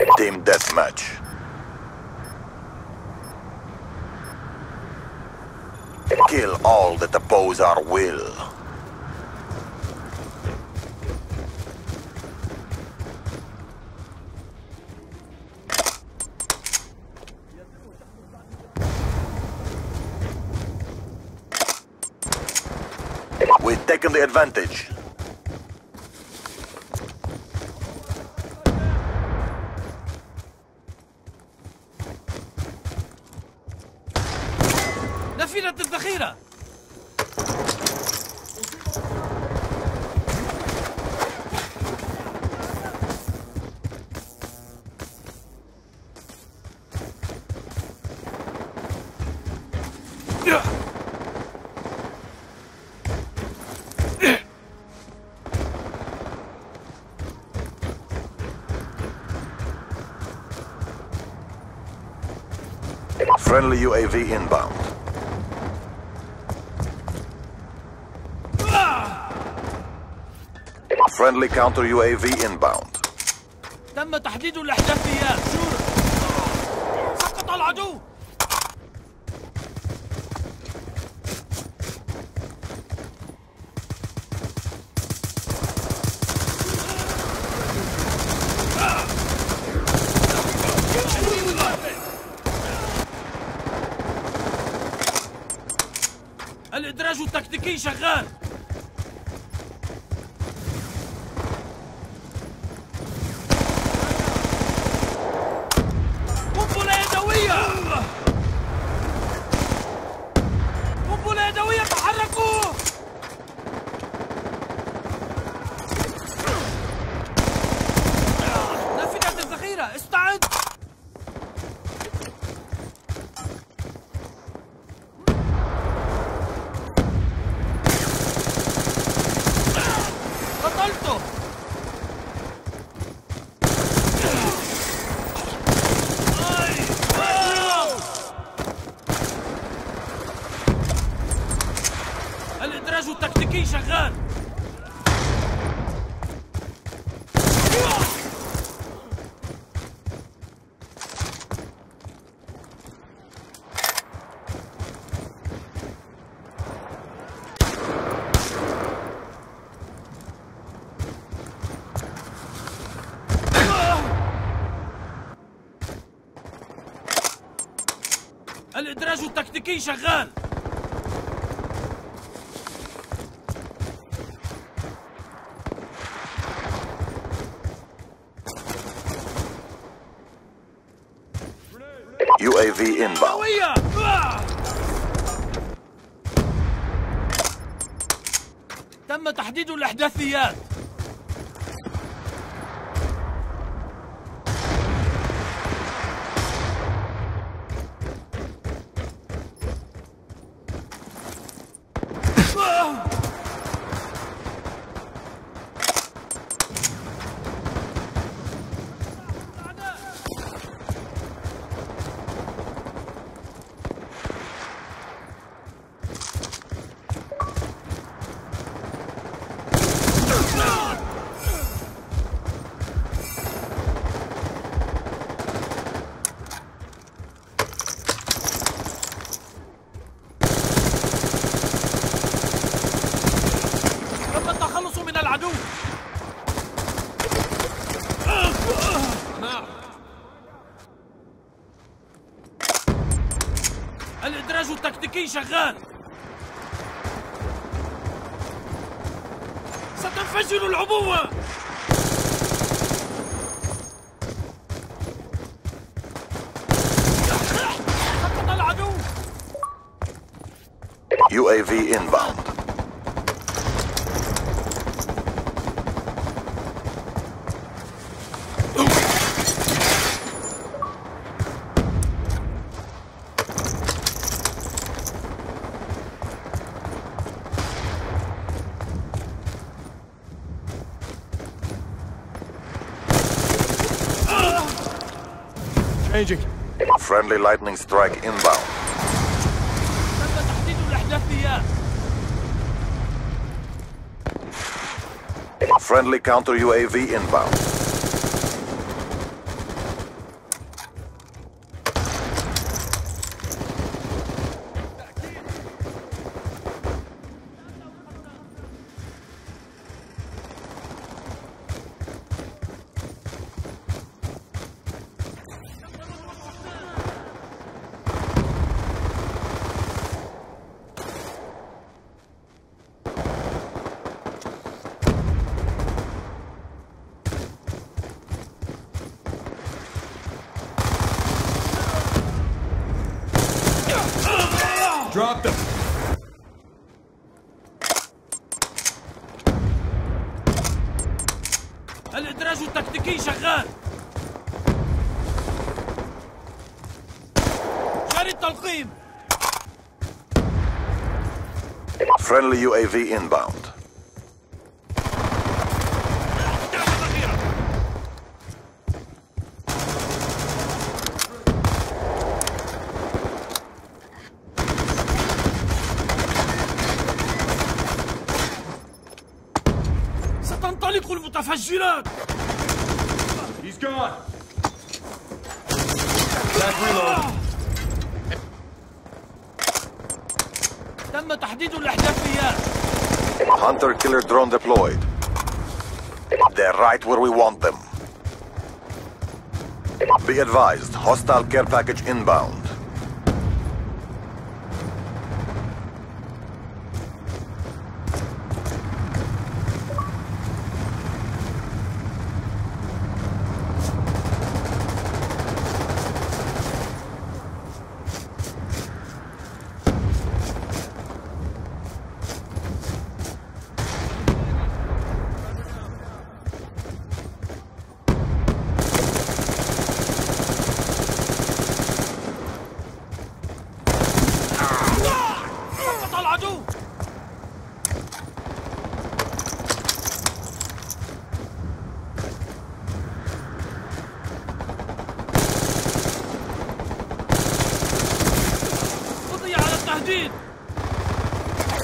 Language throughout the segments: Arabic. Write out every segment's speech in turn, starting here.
Team deathmatch. Kill all that oppose our will. We've taken the advantage. نفذت الذخيرة. Friendly UAV inbound. Friendly counter UAV inbound. تم تحديد الإحداثيات. سقط العدو. الإدراج التكتيكي شغال. قنبلة يدوية. قنبلة يدوية، تحركوا. نفذت الذخيرة، استعد. قتلته. الإدراج التكتيكي شغال. الإدراج التكتيكي شغال. UAV inbound. تم تحديد الإحداثيات. تم التخلص من العدو. الإدراج التكتيكي شغال. ستنفجر العبوة. سقط العدو. UAV inbound. Changing. Friendly lightning strike inbound. تم تحديد الإحداثيات. Friendly counter UAV inbound. Drop them. الإدراج التكتيكي شغال. جاري التلقيم. Friendly UAV inbound. ستنطلق المتفجرات. He's gone. Back reload. تم تحديد الأحداثيات. Hunter killer drone deployed. They're right where we want them. Be advised, hostile care package inbound. سقط العدو. قضي على التهديد.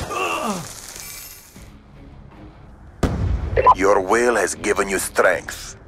Your will has given you strength.